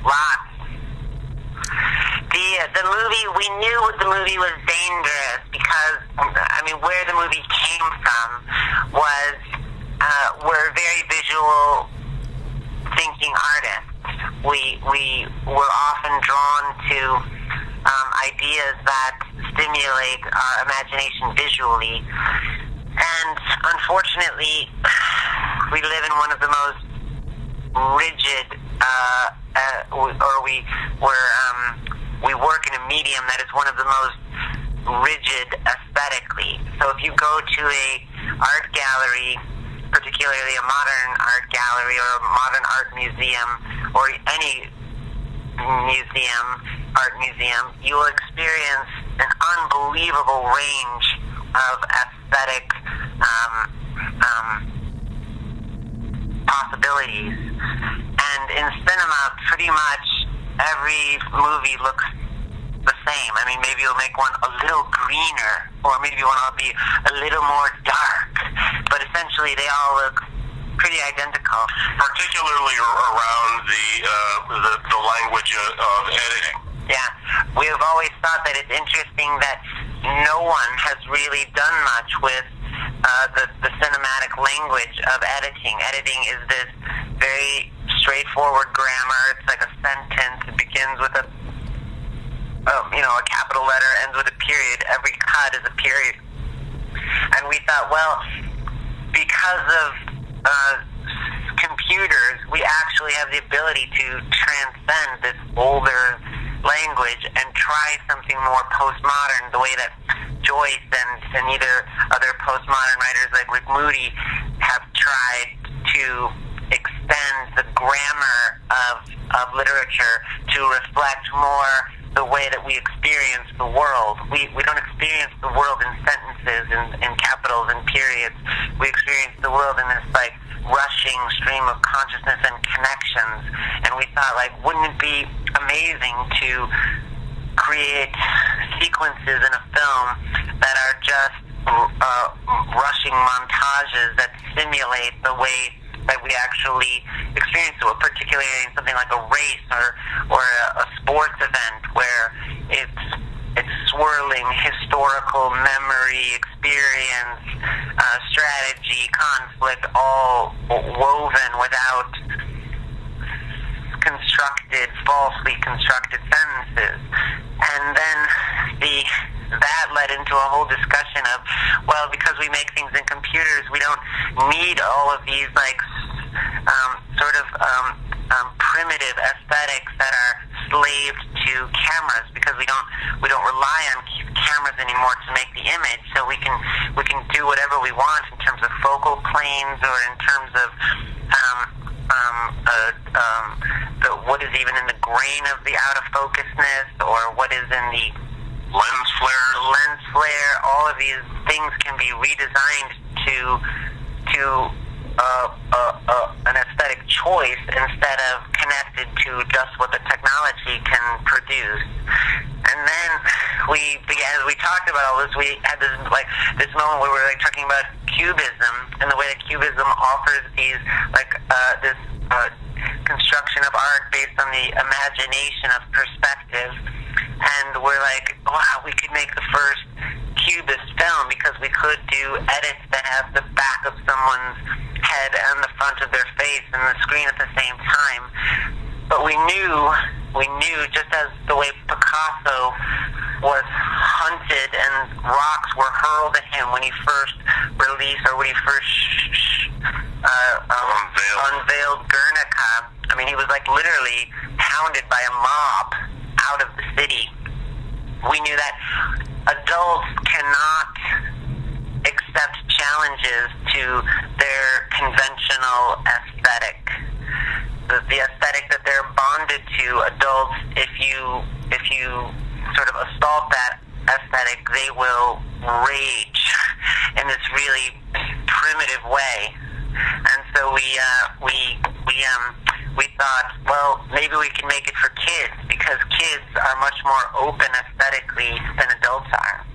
Lots. The movie, we knew the movie was dangerous because, I mean, where the movie came from was, we're very visual thinking artists. We were often drawn to ideas that stimulate our imagination visually. And unfortunately, we live in one of the most rigid, we work in a medium that is one of the most rigid aesthetically. So if you go to a art gallery, particularly a modern art gallery or a modern art museum, or any art museum, you will experience an unbelievable range of aesthetic possibilities. And in cinema, pretty much every movie looks the same. I mean, maybe you'll make one a little greener, or maybe one will be a little more dark, but essentially they all look pretty identical. Particularly around the language of editing. Yeah, we have always thought that it's interesting that no one has really done much with the cinematic language of editing. Editing is this very straightforward grammar. It's like a sentence. It begins with a capital letter, ends with a period. Every cut is a period. And we thought, well, because of computers, we actually have the ability to transcend this older language and try something more postmodern, the way that Joyce and either other postmodern writers like Rick Moody have tried to extend the grammar of literature to reflect more the way that we experience the world. We don't experience the world in sentences, in capitals and periods. We experience the world in this like rushing stream of consciousness and connections. And we thought, like, wouldn't it be amazing to create sequences in a film that are just rushing montages that simulate the way that we actually experience it, particularly in something like a race or a sports event where it's swirling historical memory, experience, strategy, conflict, all woven without falsely constructed sentences. And then that led into a whole discussion of, well, because we make things in computers, we don't need all of these like primitive aesthetics that are slaved to cameras, because we don't rely on cameras anymore to make the image. So we can do whatever we want in terms of focal planes, or in terms of what is even in the grain of the out of focusness, or what is in the lens flare. All of these things can be redesigned to an aesthetic choice instead of connected to just what the technology can produce. And then as we talked about all this, we had this moment where we were talking about cubism, and the way that cubism offers these this construction of art based on the imagination of perspective. And we're like, wow, we could make the first cubist film, because we could do edits that have the back of someone's head and the front of their face and the screen at the same time. But we knew, just as the way Picasso was hunted and rocks were hurled at him when he first released, or when he first unveiled Guernica. I mean, he was like literally hounded by a mob out of the city. We knew that adults cannot accept challenges to their conventional aesthetic. The aesthetic that they're bonded to, adults, if you sort of assault that aesthetic, they will rage in this really primitive way. And so we thought, well, maybe we can make it for kids, because kids are much more open aesthetically than adults are.